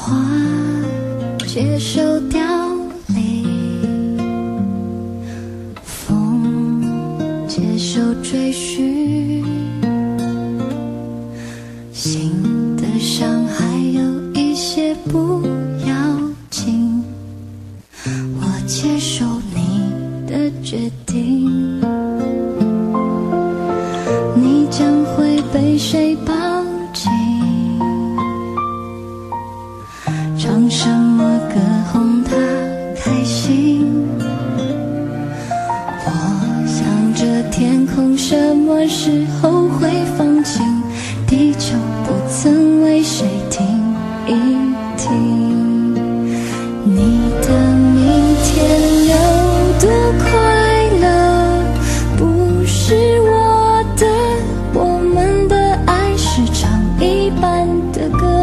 花接受凋零，风接受追寻，心的伤还有一些不要紧，我接受你的决定，你将会被谁抱紧，唱什么歌哄他开心，我想着天空什么时候会放晴，地球不曾为谁停一停，你的明天有多快乐不是我的，我们的爱是唱一半的歌，